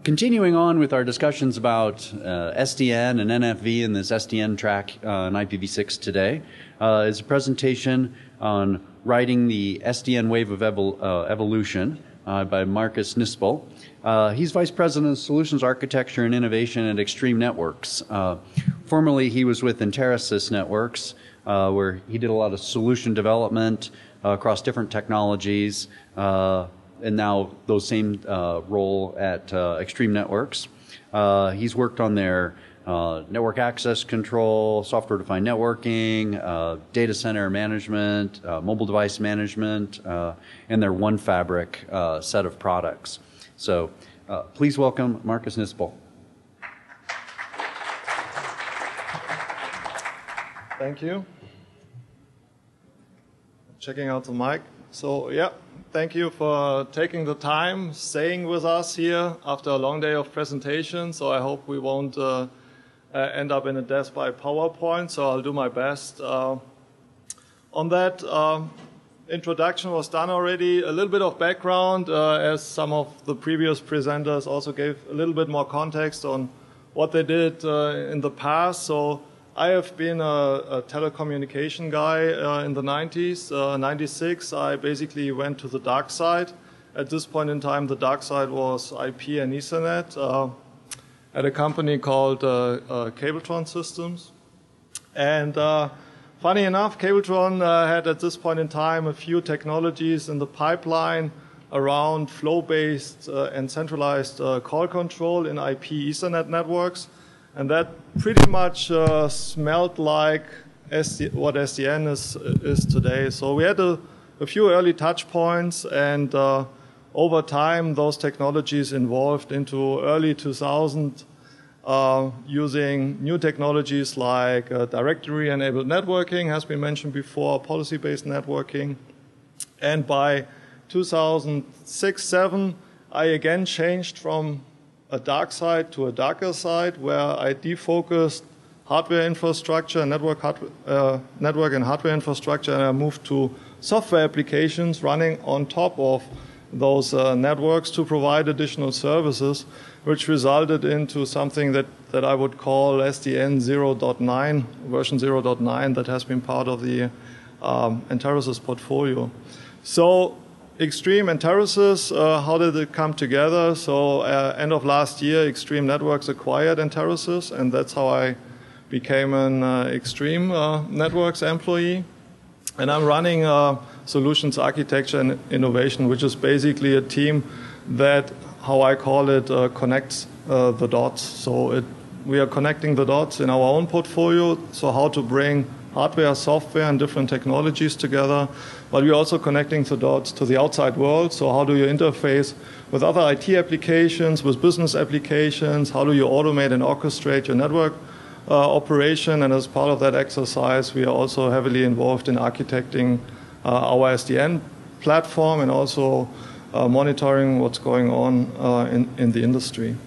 Continuing on with our discussions about SDN and NFV in this SDN track in IPv6 today is a presentation on writing the SDN wave of evolution by Marcus Nispel. He's Vice President of Solutions Architecture and Innovation at Extreme Networks. Formerly, he was with Enterasys Networks, where he did a lot of solution development across different technologies. And now those same role at Extreme Networks. He's worked on their network access control, software-defined networking, data center management, mobile device management, and their One Fabric set of products. So please welcome Marcus Nispel. Thank you. Checking out the mic. So yeah, thank you for taking the time, staying with us here after a long day of presentation. So I hope we won't end up in a death by PowerPoint, so I'll do my best. On that, introduction was done already. A little bit of background, as some of the previous presenters also gave a little bit more context on what they did in the past. So I have been a telecommunication guy in the 90s. 96, I basically went to the dark side. At this point in time, the dark side was IP and Ethernet at a company called Cabletron Systems. And funny enough, Cabletron had at this point in time a few technologies in the pipeline around flow-based and centralized call control in IP Ethernet networks. And that pretty much smelled like what SDN is today. So we had a few early touch points, and over time those technologies evolved into early 2000 using new technologies like directory-enabled networking, has been mentioned before, policy-based networking. And by 2006-07, I again changed from a dark side to a darker side, where I defocused hardware infrastructure, network and hardware infrastructure, and I moved to software applications running on top of those networks to provide additional services, which resulted into something that I would call SDN 0.9, version 0.9, that has been part of the Enterasys portfolio. So Extreme and Enterasys, how did it come together? So end of last year, Extreme Networks acquired Enterasys, and that's how I became an Extreme Networks employee. And I'm running Solutions Architecture and Innovation, which is basically a team that, how I call it, connects the dots. So we are connecting the dots in our own portfolio, so how to bring hardware, software, and different technologies together. But we're also connecting the dots to the outside world. So how do you interface with other IT applications, with business applications? How do you automate and orchestrate your network operation? And as part of that exercise, we are also heavily involved in architecting our SDN platform and also monitoring what's going on in the industry.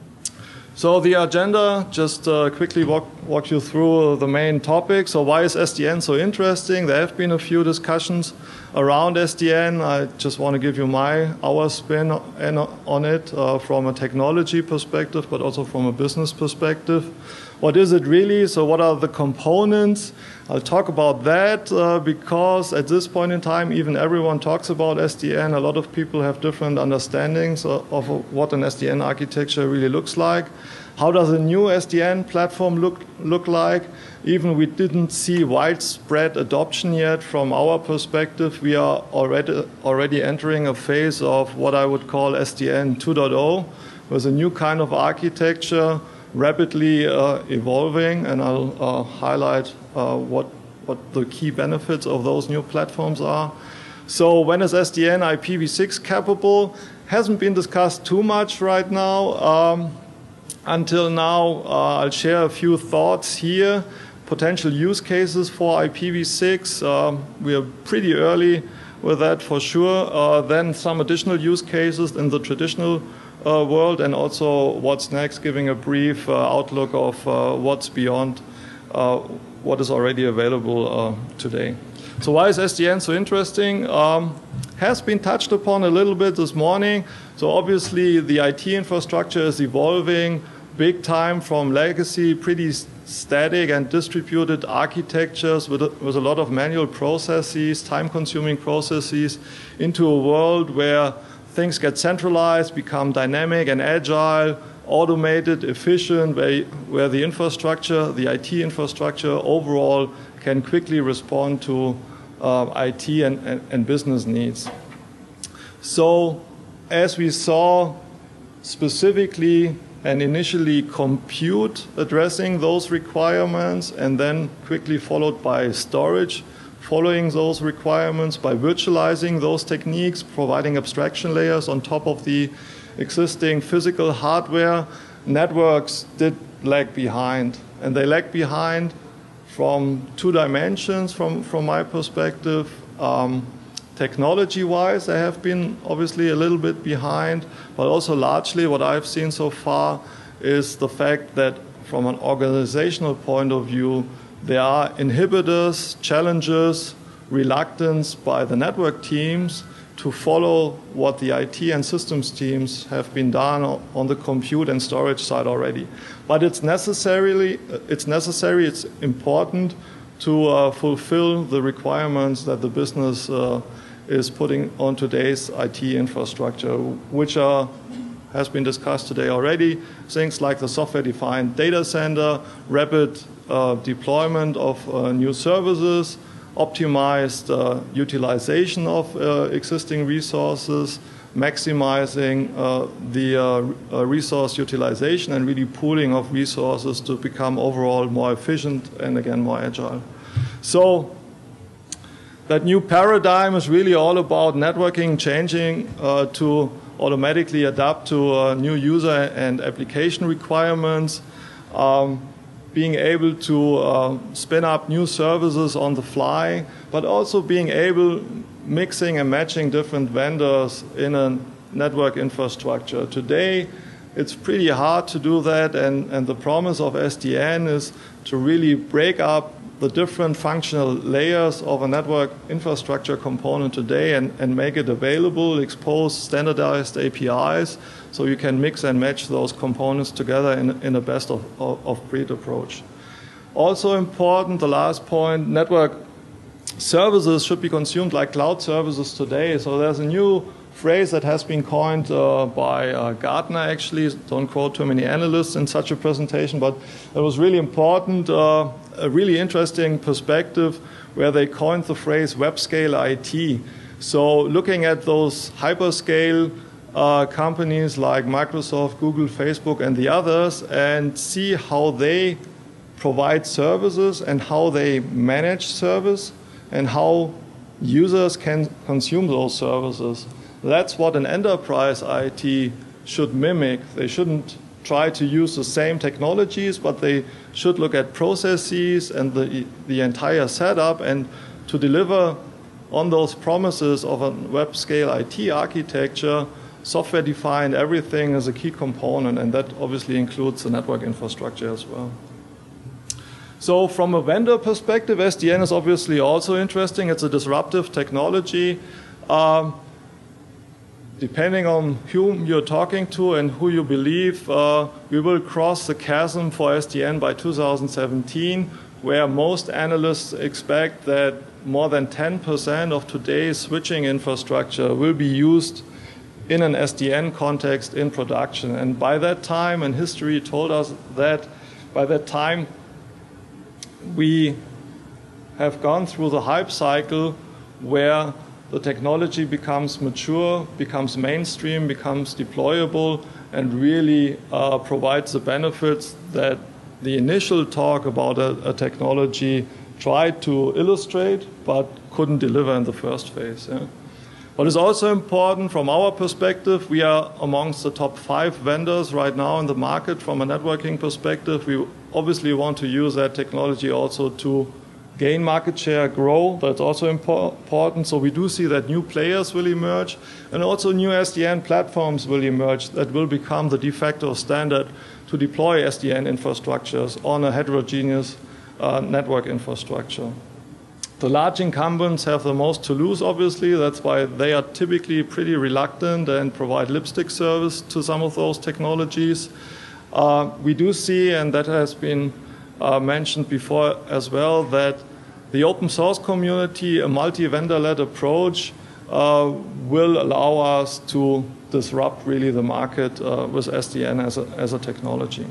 So the agenda, just quickly walk you through the main topics. So why is SDN so interesting? There have been a few discussions around SDN. I just want to give you our spin on it from a technology perspective, but also from a business perspective. What is it really? So what are the components? I'll talk about that because at this point in time, even everyone talks about SDN. A lot of people have different understandings of what an SDN architecture really looks like. How does a new SDN platform look like? Even we didn't see widespread adoption yet from our perspective. We are already entering a phase of what I would call SDN 2.0, with a new kind of architecture rapidly evolving, and I'll highlight what the key benefits of those new platforms are. So when is SDN IPv6 capable? Hasn't been discussed too much right now. Until now, I'll share a few thoughts here. Potential use cases for IPv6. We are pretty early with that for sure. Then some additional use cases in the traditional world, and also what's next, giving a brief outlook of what's beyond what is already available today. So why is SDN so interesting? has been touched upon a little bit this morning. So obviously the IT infrastructure is evolving big time from legacy, pretty static and distributed architectures with a lot of manual processes, time-consuming processes, into a world where things get centralized, become dynamic and agile, automated, efficient, where the infrastructure, the IT infrastructure overall can quickly respond to IT and business needs. So as we saw, specifically and initially compute addressing those requirements, and then quickly followed by storage following those requirements, by virtualizing those techniques, providing abstraction layers on top of the existing physical hardware. Networks did lag behind, and they lag behind from two dimensions from my perspective. Technology-wise, they have been obviously a little bit behind, but also largely what I've seen so far is the fact that from an organizational point of view, there are inhibitors, challenges, reluctance by the network teams to follow what the IT and systems teams have been done on the compute and storage side already. But it's necessary, it's important to fulfill the requirements that the business is putting on today's IT infrastructure, which has been discussed today already. Things like the software-defined data center, rapid deployment of new services, optimized utilization of existing resources, maximizing the resource utilization and really pooling of resources to become overall more efficient and again more agile. So that new paradigm is really all about networking changing to automatically adapt to new user and application requirements, being able to spin up new services on the fly, but also being able mixing and matching different vendors in a network infrastructure. Today, it's pretty hard to do that, and the promise of SDN is to really break up the different functional layers of a network infrastructure component today and make it available, expose standardized APIs, so you can mix and match those components together in a best of breed approach. Also important, the last point, network services should be consumed like cloud services today. So there's a new phrase that has been coined by Gartner, actually. Don't quote too many analysts in such a presentation, but it was really important, a really interesting perspective where they coined the phrase web-scale IT. So looking at those hyperscale companies like Microsoft, Google, Facebook, and the others, and see how they provide services and how they manage service and how users can consume those services. That's what an enterprise IT should mimic. They shouldn't try to use the same technologies, but they should look at processes and the entire setup, and to deliver on those promises of a web-scale IT architecture, software-defined everything is a key component, and that obviously includes the network infrastructure as well. So from a vendor perspective, SDN is obviously also interesting. It's a disruptive technology. Depending on whom you're talking to and who you believe, we will cross the chasm for SDN by 2017, where most analysts expect that more than 10% of today's switching infrastructure will be used in an SDN context in production. And by that time, and history told us that by that time, we have gone through the hype cycle where the technology becomes mature, becomes mainstream, becomes deployable, and really provides the benefits that the initial talk about a technology tried to illustrate but couldn't deliver in the first phase. Yeah. What is also important from our perspective, we are amongst the top 5 vendors right now in the market from a networking perspective. We obviously want to use that technology also to gain market share, grow. That's also important. So we do see that new players will emerge, and also new SDN platforms will emerge that will become the de facto standard to deploy SDN infrastructures on a heterogeneous network infrastructure. The large incumbents have the most to lose, obviously. That's why they are typically pretty reluctant and provide lipstick service to some of those technologies. We do see, and that has been mentioned before as well, that the open source community, a multi-vendor-led approach, will allow us to disrupt really the market with SDN as a technology.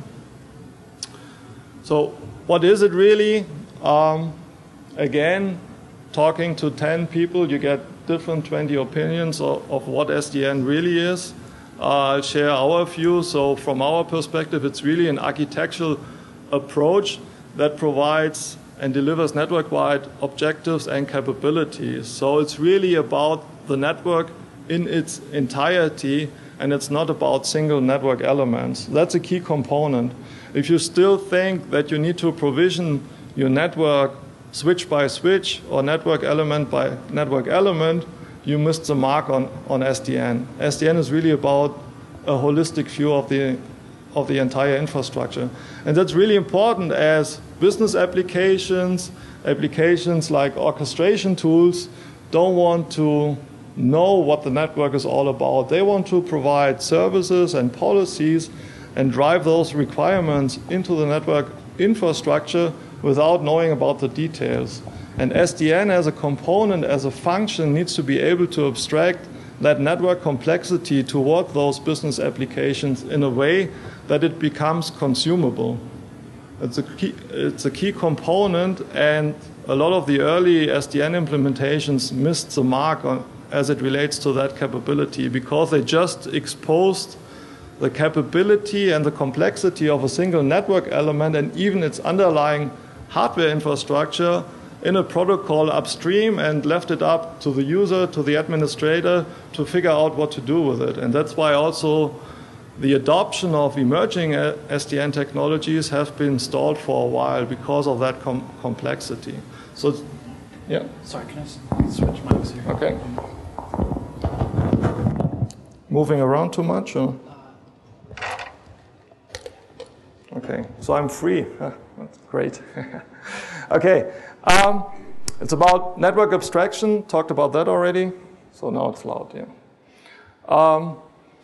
So what is it really? Again, talking to 10 people, you get different 20 opinions of what SDN really is. I'll share our view. So from our perspective, it's really an architectural approach that provides and delivers network-wide objectives and capabilities. So it's really about the network in its entirety, and it's not about single network elements. That's a key component. If you still think that you need to provision your network switch by switch or network element by network element, you missed the mark on SDN. SDN is really about a holistic view of the entire infrastructure. And that's really important as business applications like orchestration tools don't want to know what the network is all about. They want to provide services and policies and drive those requirements into the network infrastructure without knowing about the details. And SDN as a component, as a function, needs to be able to abstract that network complexity toward those business applications in a way that it becomes consumable. It's a key component, and a lot of the early SDN implementations missed the mark as it relates to that capability because they just exposed the capability and the complexity of a single network element and even its underlying hardware infrastructure in a protocol upstream and left it up to the user, to the administrator to figure out what to do with it. And that's why also the adoption of emerging SDN technologies has been stalled for a while because of that complexity. So, yeah. Sorry, can I switch mics here? Okay. Moving around too much? Or? Okay, so I'm free. That's great. Okay, it's about network abstraction. Talked about that already. So now it's loud, yeah.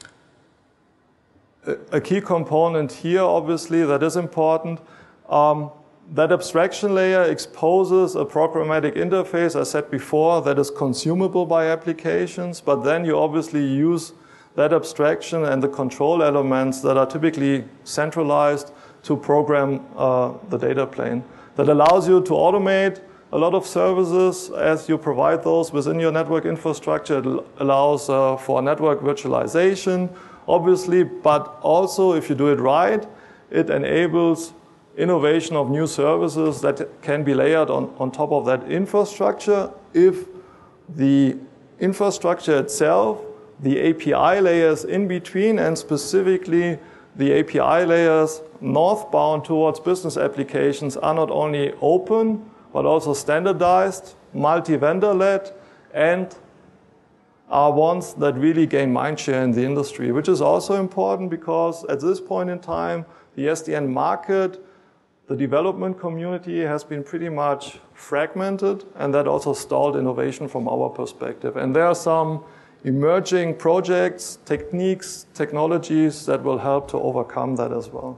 A key component here, obviously, that is important. That abstraction layer exposes a programmatic interface, I said before, that is consumable by applications, but then you obviously use that abstraction and the control elements that are typically centralized to program the data plane. That allows you to automate a lot of services as you provide those within your network infrastructure. It allows for network virtualization, obviously, but also if you do it right, it enables innovation of new services that can be layered on top of that infrastructure if the infrastructure itself, the API layers in between, and specifically the API layers northbound towards business applications are not only open, but also standardized, multi-vendor-led, and are ones that really gain mindshare in the industry, which is also important because at this point in time, the SDN market, the development community has been pretty much fragmented, and that also stalled innovation from our perspective. And there are some emerging projects, techniques, technologies that will help to overcome that as well.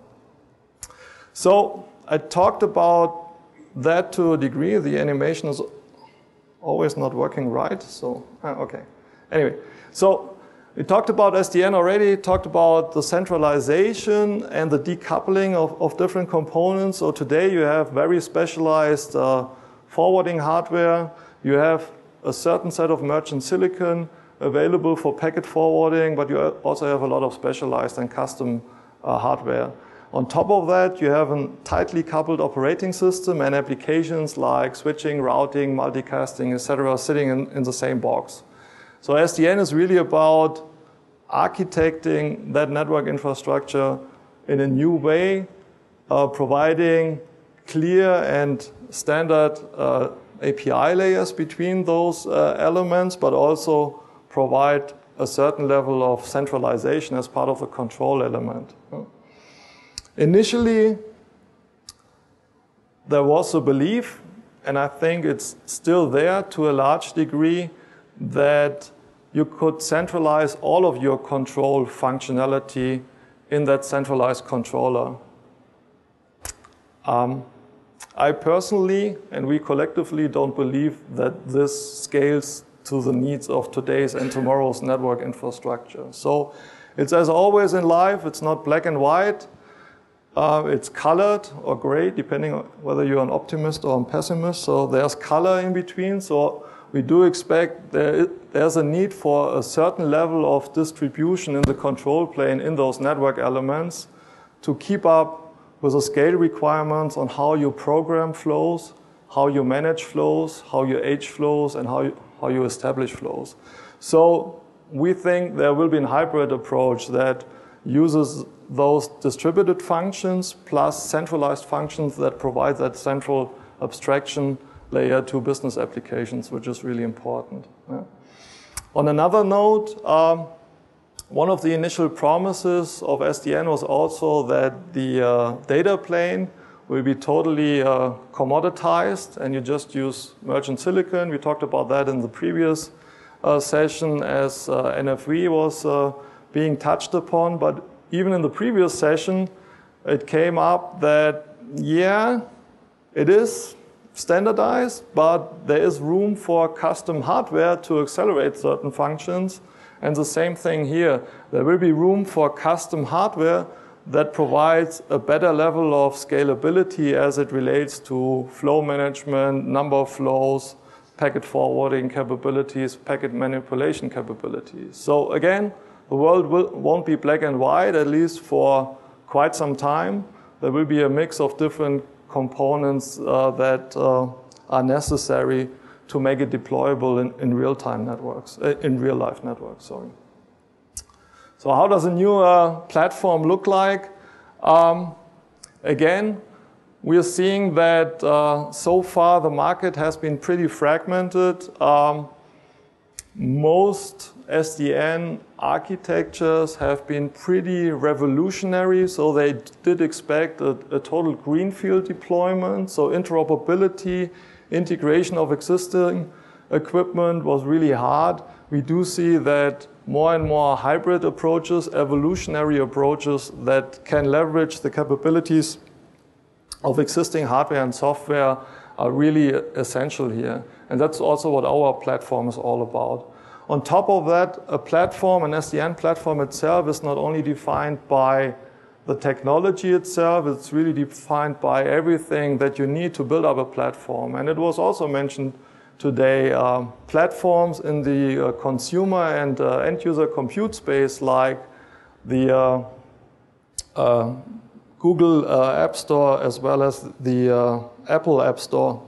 So I talked about that to a degree. The animation is always not working right, so okay. Anyway, so we talked about SDN already, talked about the centralization and the decoupling of different components. So today you have very specialized forwarding hardware. You have a certain set of merchant silicon available for packet forwarding, but you also have a lot of specialized and custom hardware. On top of that, you have a tightly coupled operating system and applications like switching, routing, multicasting, etc., sitting in the same box. So SDN is really about architecting that network infrastructure in a new way, providing clear and standard API layers between those elements, but also provide a certain level of centralization as part of the control element. Initially, there was a belief and I think it's still there to a large degree, that you could centralize all of your control functionality in that centralized controller. I personally, and we collectively, don't believe that this scales to the needs of today's and tomorrow's network infrastructure. So it's, as always in life, it's not black and white. It's colored or gray, depending on whether you're an optimist or a pessimist. So there's color in between. So we do expect there's a need for a certain level of distribution in the control plane in those network elements to keep up with the scale requirements on how you program flows, how you manage flows, how you age flows, and how you establish flows. So we think there will be a hybrid approach that uses those distributed functions plus centralized functions that provide that central abstraction layer to business applications, which is really important. Yeah. On another note, one of the initial promises of SDN was also that the data plane will be totally commoditized, and you just use merchant silicon. We talked about that in the previous session as NFV was being touched upon. But even in the previous session, it came up that, yeah, it is standardized, but there is room for custom hardware to accelerate certain functions. And the same thing here. There will be room for custom hardware that provides a better level of scalability as it relates to flow management, number of flows, packet forwarding capabilities, packet manipulation capabilities. So again, the world won't be black and white, at least for quite some time. There will be a mix of different components that are necessary to make it deployable in real-time networks, in real-life networks, sorry. So how does a new platform look like? Again, we are seeing that so far the market has been pretty fragmented. Most SDN architectures have been pretty revolutionary, so they did expect a total greenfield deployment. So interoperability, integration of existing equipment was really hard. We do see that more and more hybrid approaches, evolutionary approaches that can leverage the capabilities of existing hardware and software are really essential here. And that's also what our platform is all about. On top of that, a platform, an SDN platform itself, is not only defined by the technology itself, it's really defined by everything that you need to build up a platform. And it was also mentioned today, platforms in the consumer and end-user compute space, like the Google App Store as well as the Apple App Store,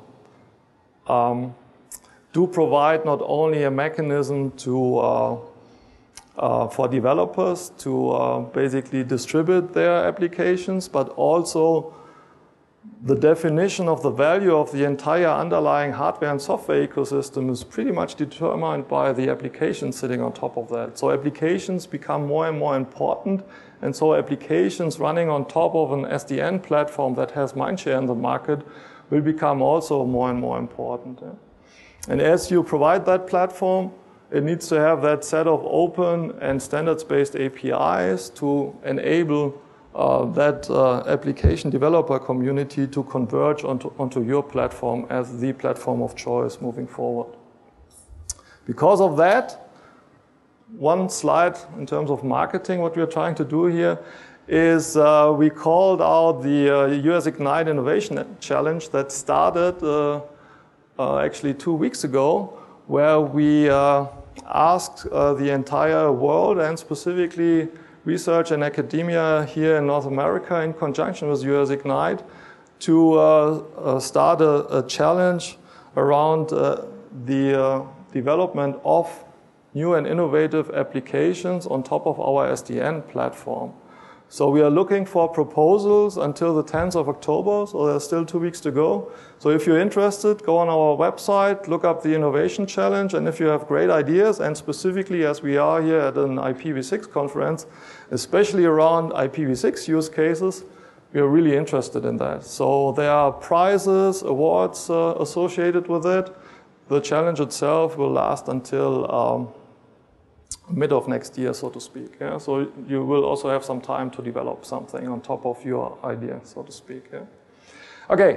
do provide not only a mechanism to for developers to basically distribute their applications, but also the definition of the value of the entire underlying hardware and software ecosystem is pretty much determined by the applications sitting on top of that. So applications become more and more important, and so applications running on top of an SDN platform that has mindshare in the market will become also more and more important. Yeah. And as you provide that platform, it needs to have that set of open and standards-based APIs to enable that application developer community to converge onto your platform as the platform of choice moving forward. Because of that, one slide in terms of marketing, what we're trying to do here is we called out the US Ignite Innovation Challenge that started actually 2 weeks ago, where we asked the entire world, and specifically research and academia here in North America in conjunction with US Ignite, to start a challenge around the development of new and innovative applications on top of our SDN platform. So we are looking for proposals until the 10th of October, so there's still 2 weeks to go. So if you're interested, go on our website, look up the Innovation Challenge, and if you have great ideas, and specifically as we are here at an IPv6 conference, especially around IPv6 use cases, we are really interested in that. So there are prizes, awards associated with it. The challenge itself will last until mid of next year, so to speak. Yeah? So you will also have some time to develop something on top of your idea, so to speak. Yeah? Okay.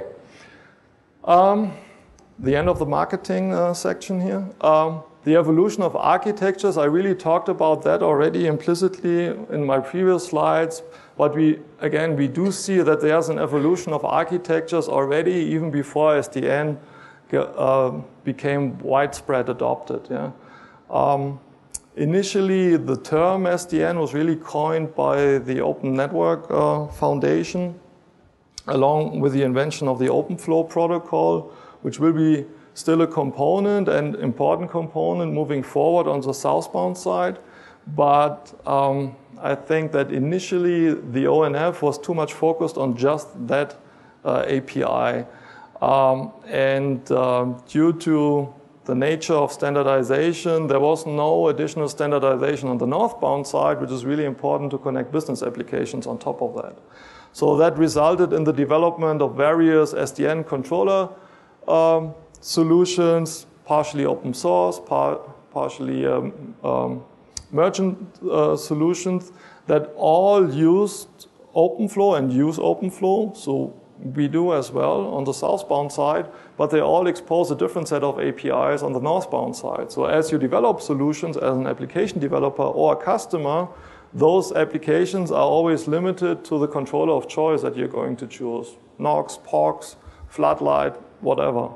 The end of the marketing section here. The evolution of architectures, I really talked about that already implicitly in my previous slides. But we do see that there's an evolution of architectures already, even before SDN became widespread adopted. Yeah? Initially, the term SDN was really coined by the Open Network Foundation, along with the invention of the OpenFlow protocol, which will be still a component and important component moving forward on the southbound side. But I think that initially the ONF was too much focused on just that API. Due to the nature of standardization, there was no additional standardization on the northbound side, which is really important to connect business applications on top of that. So that resulted in the development of various SDN controller solutions, partially open source, partially merchant solutions that all used OpenFlow and use OpenFlow. So we do as well on the southbound side, but they all expose a different set of APIs on the northbound side. So as you develop solutions as an application developer or a customer, those applications are always limited to the controller of choice that you're going to choose. Nox, POX, Floodlight, whatever.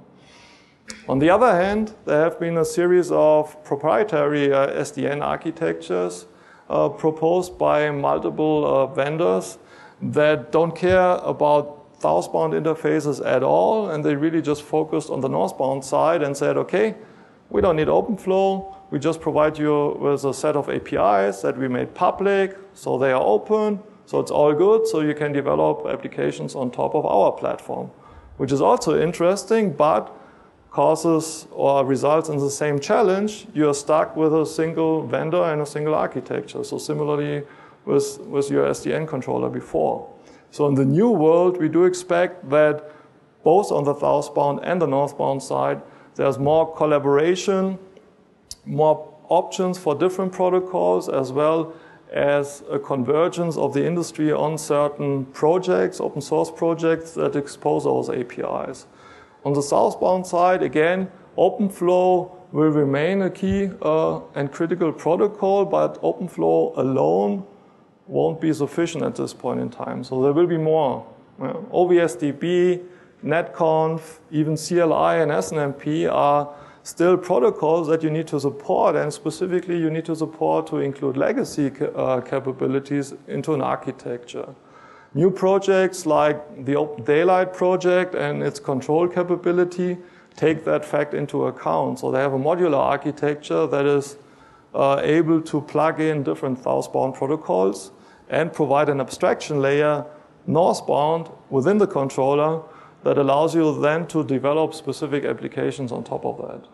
On the other hand, there have been a series of proprietary SDN architectures proposed by multiple vendors that don't care about southbound interfaces at all, and they really just focused on the northbound side and said, okay, we don't need OpenFlow, we just provide you with a set of APIs that we made public, so they are open, so it's all good, so you can develop applications on top of our platform, which is also interesting, but causes or results in the same challenge. You're stuck with a single vendor and a single architecture. So similarly with your SDN controller before. So in the new world, we do expect that both on the southbound and the northbound side, there's more collaboration, more options for different protocols, as well as a convergence of the industry on certain projects, open source projects that expose those APIs. On the southbound side, again, OpenFlow will remain a key and critical protocol, but OpenFlow alone won't be sufficient at this point in time. So there will be more. OVSDB, NetConf, even CLI and SNMP are still protocols that you need to support, and specifically you need to support to include legacy capabilities into an architecture. New projects like the Open Daylight project and its control capability take that fact into account. So they have a modular architecture that is able to plug in different southbound protocols and provide an abstraction layer northbound within the controller that allows you then to develop specific applications on top of that.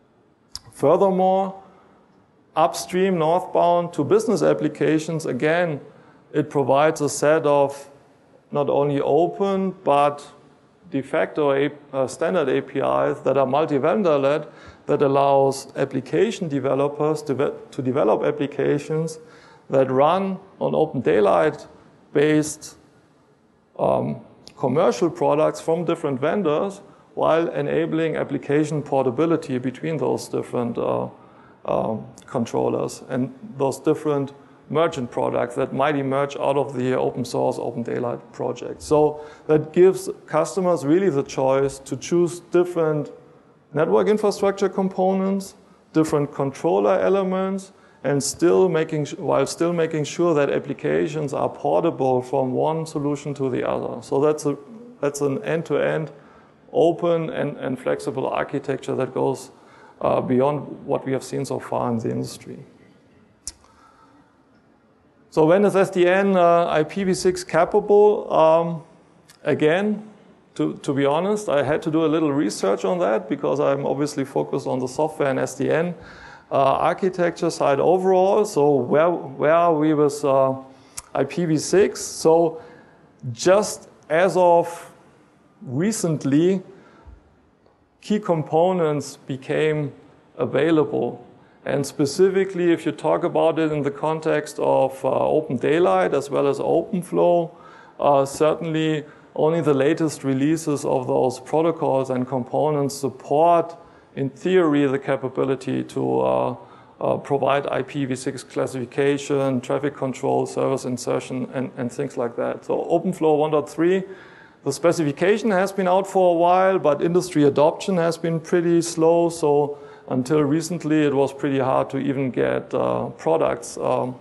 Furthermore, upstream northbound to business applications, again, it provides a set of not only open but de facto standard APIs that are multi-vendor led that allows application developers to develop applications that run on Open Daylight based commercial products from different vendors while enabling application portability between those different controllers and those different merchant products that might emerge out of the open source Open Daylight project. So that gives customers really the choice to choose different network infrastructure components, different controller elements, and while still making sure that applications are portable from one solution to the other. So that's an end-to-end open and flexible architecture that goes beyond what we have seen so far in the industry. So when is SDN IPv6 capable? Again, to be honest, I had to do a little research on that because I'm obviously focused on the software and SDN architecture side overall. So where are we with IPv6? So just as of recently, key components became available. And specifically, if you talk about it in the context of Open Daylight as well as OpenFlow, certainly only the latest releases of those protocols and components support, in theory, the capability to provide IPv6 classification, traffic control, service insertion, and things like that. So OpenFlow 1.3, the specification has been out for a while, but industry adoption has been pretty slow. So until recently, it was pretty hard to even get products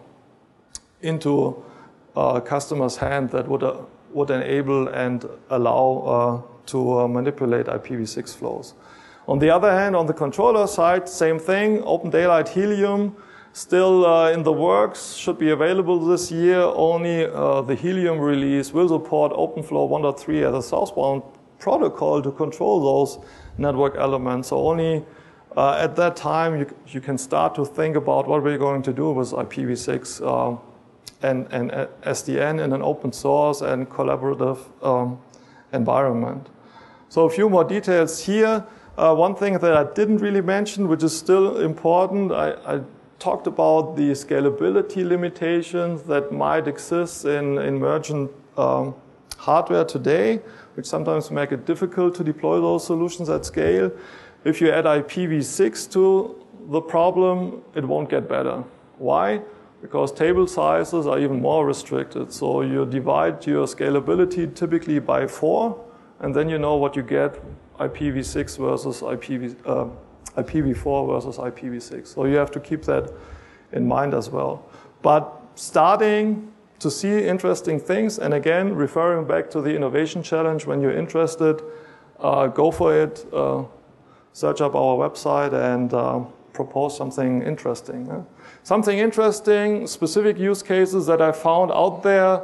into customers' hand that would enable and allow to manipulate IPv6 flows. On the other hand, on the controller side, same thing. Open Daylight Helium, still in the works, should be available this year. Only the Helium release will support OpenFlow 1.3 as a southbound protocol to control those network elements. So only at that time you can start to think about what we're going to do with IPv6 and SDN in an open source and collaborative environment. So a few more details here. One thing that I didn't really mention, which is still important, I talked about the scalability limitations that might exist in emergent hardware today, which sometimes make it difficult to deploy those solutions at scale. If you add IPv6 to the problem, it won't get better. Why? Because table sizes are even more restricted. So you divide your scalability typically by 4, and then you know what you get, IPv6 versus IPv4 versus IPv6. So you have to keep that in mind as well. But starting to see interesting things, and again, referring back to the innovation challenge, when you're interested, go for it, search up our website and propose something interesting. Something interesting, specific use cases that I found out there,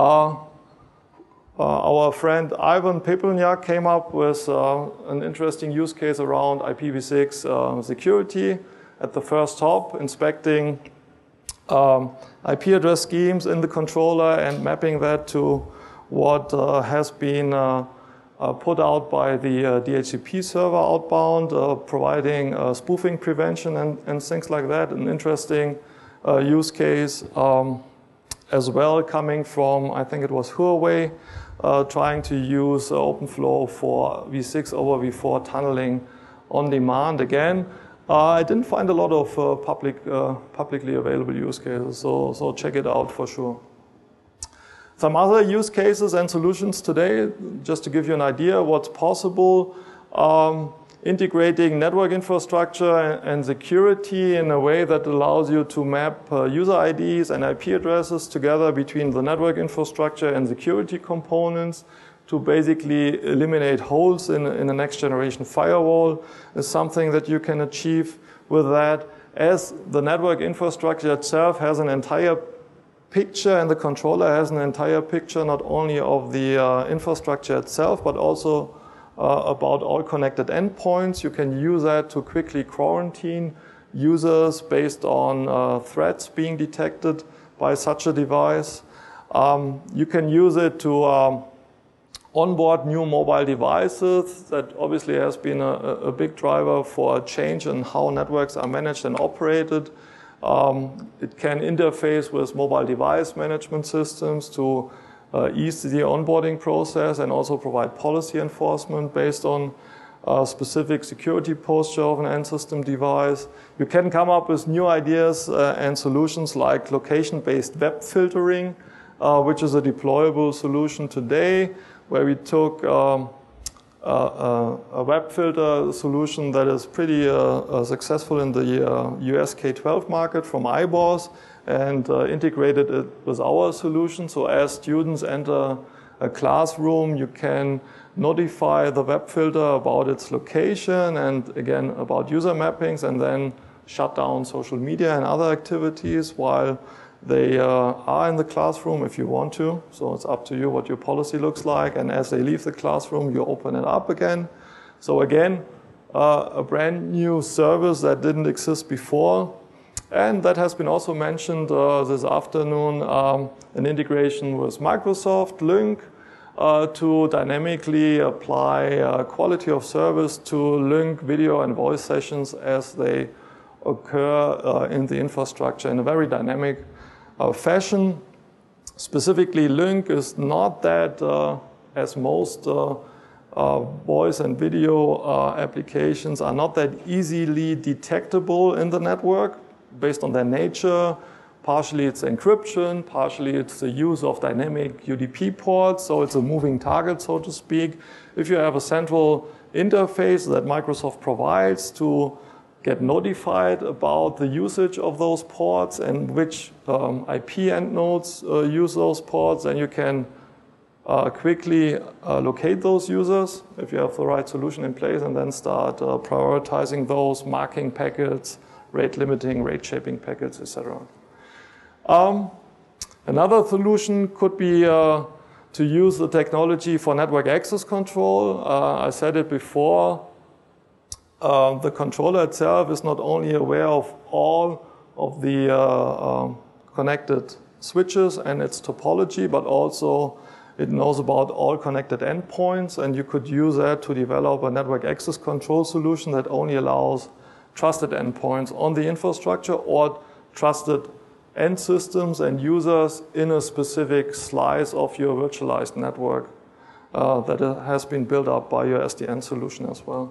our friend Ivan Pepelnjak came up with an interesting use case around IPv6 security at the first hop, inspecting IP address schemes in the controller and mapping that to what has been put out by the DHCP server outbound, providing spoofing prevention and things like that. An interesting use case as well, coming from, I think it was Huawei, trying to use OpenFlow for v6 over v4 tunneling on demand. Again, I didn't find a lot of publicly available use cases, so check it out for sure. Some other use cases and solutions today, just to give you an idea what's possible, integrating network infrastructure and security in a way that allows you to map user IDs and IP addresses together between the network infrastructure and security components to basically eliminate holes in a next generation firewall is something that you can achieve with that. As the network infrastructure itself has an entire picture and the controller has an entire picture not only of the infrastructure itself but also about all connected endpoints. You can use that to quickly quarantine users based on threats being detected by such a device. You can use it to onboard new mobile devices. That obviously has been a big driver for a change in how networks are managed and operated. It can interface with mobile device management systems to ease the onboarding process and also provide policy enforcement based on specific security posture of an end system device. You can come up with new ideas and solutions like location-based web filtering, which is a deployable solution today, where we took a web filter solution that is pretty successful in the US K-12 market from iBoss and integrated it with our solution. So as students enter a classroom, you can notify the web filter about its location and again about user mappings, and then shut down social media and other activities while they are in the classroom if you want to. So it's up to you what your policy looks like. And as they leave the classroom, you open it up again. So again, a brand new service that didn't exist before. And that has been also mentioned this afternoon, an integration with Microsoft Lync to dynamically apply quality of service to Lync video and voice sessions as they occur in the infrastructure in a very dynamic fashion. Specifically, Lync is not that, as most voice and video applications are not that easily detectable in the network based on their nature. Partially it's encryption, partially it's the use of dynamic UDP ports, so it's a moving target, so to speak. If you have a central interface that Microsoft provides to get notified about the usage of those ports and which IP end nodes use those ports, then you can quickly locate those users if you have the right solution in place, and then start prioritizing those, marking packets, rate limiting, rate shaping packets, etc. Another solution could be to use the technology for network access control. I said it before, the controller itself is not only aware of all of the connected switches and its topology, but also it knows about all connected endpoints, and you could use that to develop a network access control solution that only allows trusted endpoints on the infrastructure or trusted end systems and users in a specific slice of your virtualized network that has been built up by your SDN solution as well.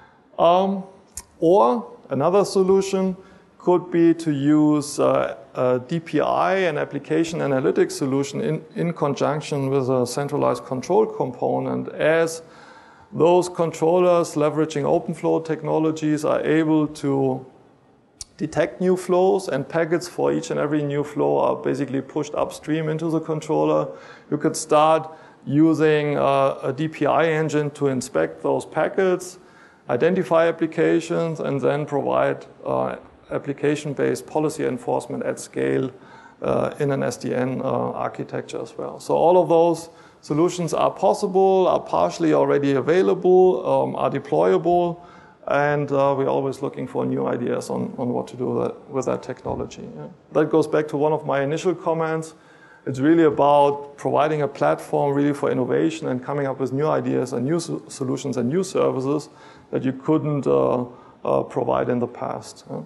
Or another solution could be to use a DPI, an application analytics solution, in conjunction with a centralized control component, as those controllers leveraging OpenFlow technologies are able to detect new flows, and packets for each and every new flow are basically pushed upstream into the controller. You could start using a DPI engine to inspect those packets, identify applications, and then provide application-based policy enforcement at scale in an SDN architecture as well. So all of those solutions are possible, are partially already available, are deployable, and we're always looking for new ideas on what to do with that technology. Yeah. That goes back to one of my initial comments. It's really about providing a platform really for innovation and coming up with new ideas and new solutions and new services that you couldn't provide in the past. Yeah.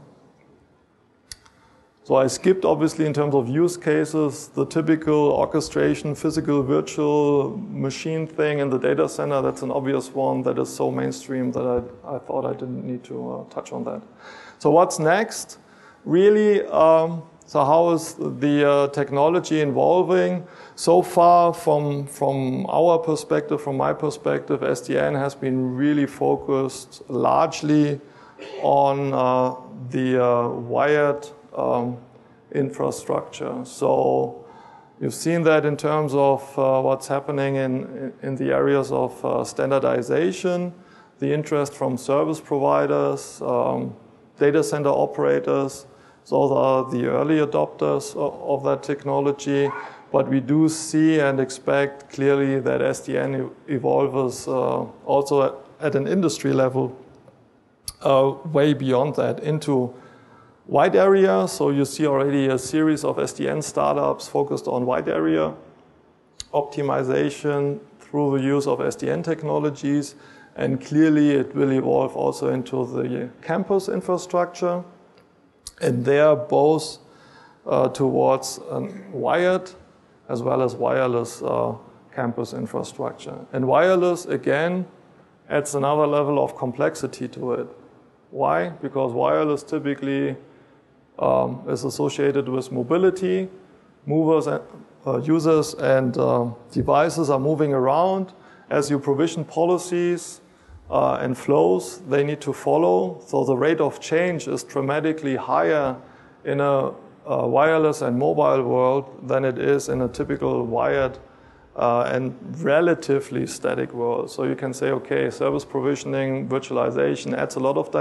So I skipped, obviously, in terms of use cases, the typical orchestration, physical, virtual machine thing in the data center. That's an obvious one that is so mainstream that I thought I didn't need to touch on that. So what's next? Really, so how is the technology evolving? So far, from our perspective, from my perspective, SDN has been really focused largely on the wired infrastructure. So you've seen that in terms of what's happening in the areas of standardization, the interest from service providers, data center operators. Those are the early adopters of that technology. But we do see and expect clearly that SDN evolves also at an industry level way beyond that into wide area. So you see already a series of SDN startups focused on wide area optimization through the use of SDN technologies. And clearly it will evolve also into the campus infrastructure. And there both towards wired as well as wireless campus infrastructure. And wireless, again, adds another level of complexity to it. Why? Because wireless typically is associated with mobility. Movers, users and devices are moving around. As you provision policies and flows, they need to follow. So the rate of change is dramatically higher in a wireless and mobile world than it is in a typical wired and relatively static world. So you can say, okay, service provisioning, virtualization adds a lot of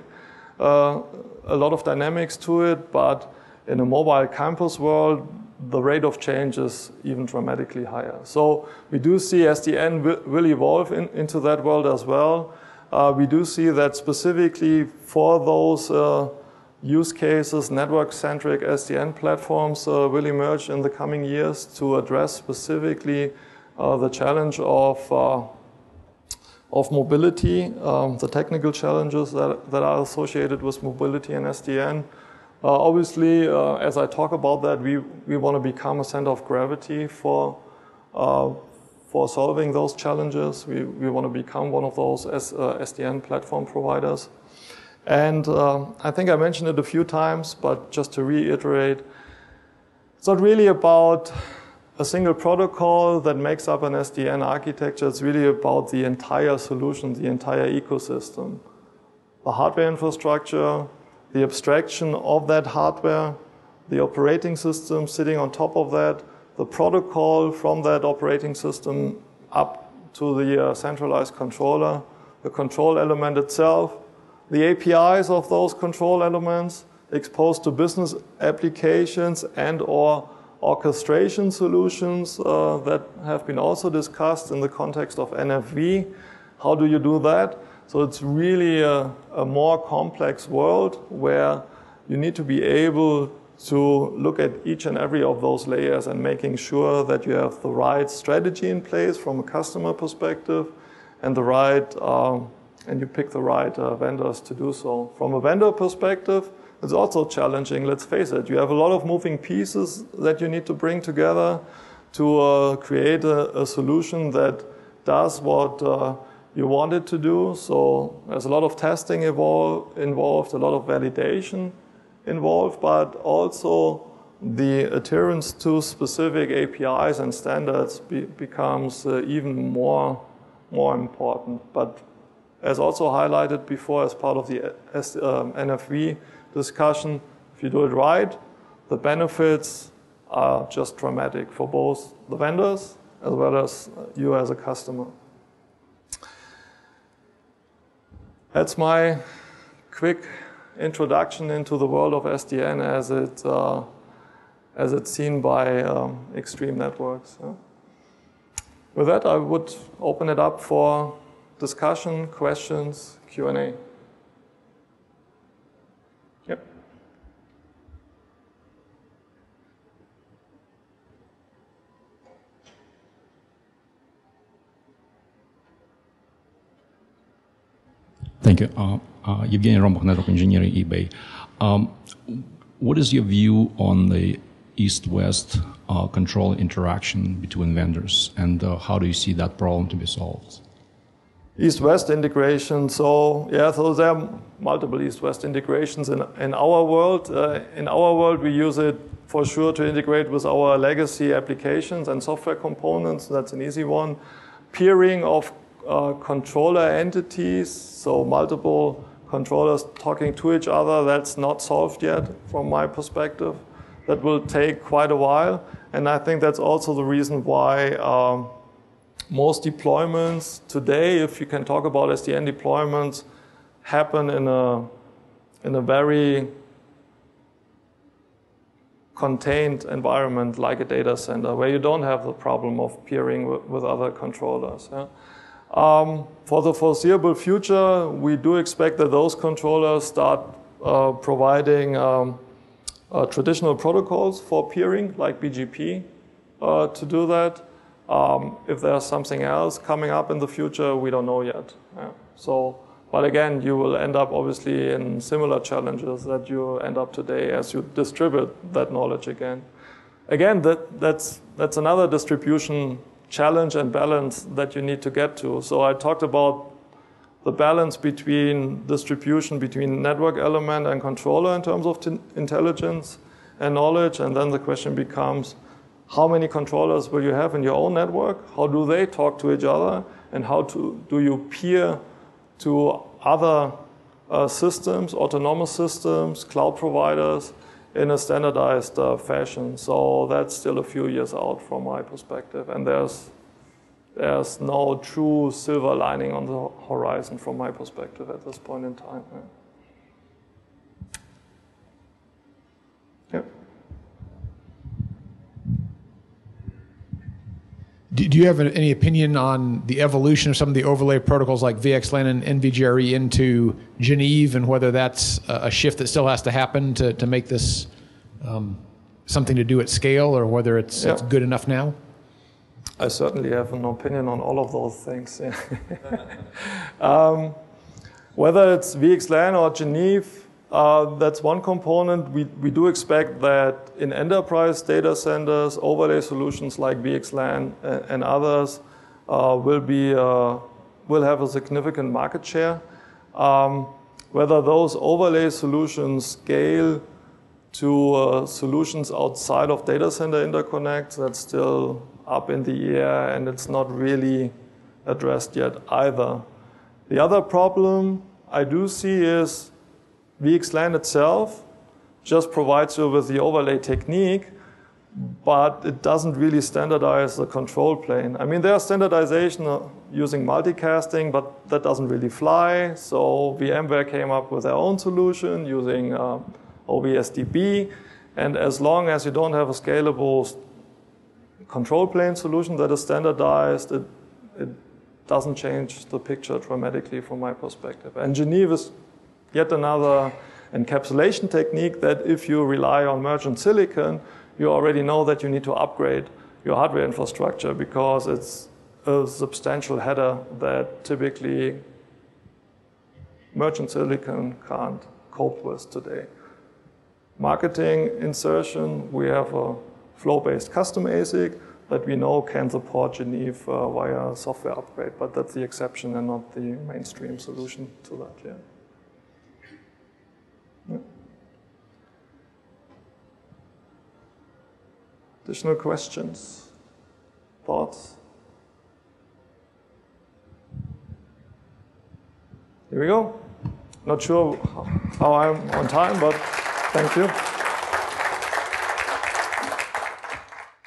dynamics to it, but in a mobile campus world, the rate of change is even dramatically higher. So we do see SDN will evolve into that world as well. We do see that specifically for those use cases, network-centric SDN platforms will emerge in the coming years to address specifically the challenge of mobility, the technical challenges that are associated with mobility and SDN. Obviously, as I talk about that, we want to become a center of gravity for solving those challenges. We want to become one of those SDN platform providers. And I think I mentioned it a few times, but just to reiterate, it's not really about a single protocol that makes up an SDN architecture. It's really about the entire solution, the entire ecosystem. The hardware infrastructure, the abstraction of that hardware, the operating system sitting on top of that, the protocol from that operating system up to the centralized controller, the control element itself, the APIs of those control elements exposed to business applications and or orchestration solutions that have been also discussed in the context of NFV. How do you do that? So it's really a more complex world where you need to be able to look at each and every of those layers and making sure that you have the right strategy in place from a customer perspective and and you pick the right vendors to do so. From a vendor perspective, it's also challenging, let's face it. You have a lot of moving pieces that you need to bring together to create a solution that does what you want it to do. So there's a lot of testing involved, a lot of validation involved, but also the adherence to specific APIs and standards becomes even more important. But as also highlighted before as part of the NFV discussion, if you do it right, the benefits are just dramatic for both the vendors as well as you as a customer. That's my quick introduction into the world of SDN as it's seen by Extreme Networks. With that, I would open it up for discussion, questions, Q&A. Yep. Thank you. Evgeny Rombach, Network Engineering, eBay. What is your view on the east-west control interaction between vendors, and how do you see that problem to be solved? East-west integration. So there are multiple east-west integrations in our world. In our world, we use it for sure to integrate with our legacy applications and software components. That's an easy one. Peering of controller entities, so multiple controllers talking to each other, that's not solved yet from my perspective. That will take quite a while, and I think that's also the reason why most deployments today, if you can talk about SDN deployments, happen in a very contained environment like a data center, where you don't have the problem of peering with other controllers. Yeah? For the foreseeable future, we do expect that those controllers start providing traditional protocols for peering, like BGP, to do that. If there's something else coming up in the future, we don't know yet. Yeah. But again, you will end up obviously in similar challenges that you end up today as you distribute that knowledge again. Again, that's another distribution challenge and balance that you need to get to. So I talked about the balance between distribution between network element and controller in terms of intelligence and knowledge, and then the question becomes, how many controllers will you have in your own network? How do they talk to each other? And how do you peer to other systems, autonomous systems, cloud providers in a standardized fashion? So that's still a few years out from my perspective. And there's no true silver lining on the horizon from my perspective at this point in time. Yeah. Do you have any opinion on the evolution of some of the overlay protocols like VXLAN and NVGRE into Geneve, and whether that's a shift that still has to happen to make this something to do at scale, or whether it's good enough now? I certainly have an opinion on all of those things. Whether it's VXLAN or Geneve, that's one component. We do expect that in enterprise data centers, overlay solutions like VXLAN and others will have a significant market share. Whether those overlay solutions scale to solutions outside of data center interconnects, that's still up in the air, and it's not really addressed yet either. The other problem I do see is VXLAN itself just provides you with the overlay technique, but it doesn't really standardize the control plane. I mean, there's standardization using multicasting, but that doesn't really fly. So VMware came up with their own solution using OVSDB. And as long as you don't have a scalable control plane solution that is standardized, it doesn't change the picture dramatically from my perspective. And Geneve is yet another encapsulation technique that if you rely on merchant silicon, you already know that you need to upgrade your hardware infrastructure because it's a substantial header that typically merchant silicon can't cope with today. Marketing insertion, we have a flow-based custom ASIC that we know can support Geneve via software upgrade, but that's the exception and not the mainstream solution to that. Yeah. Additional questions? Thoughts? Here we go. Not sure how I'm on time, but thank you.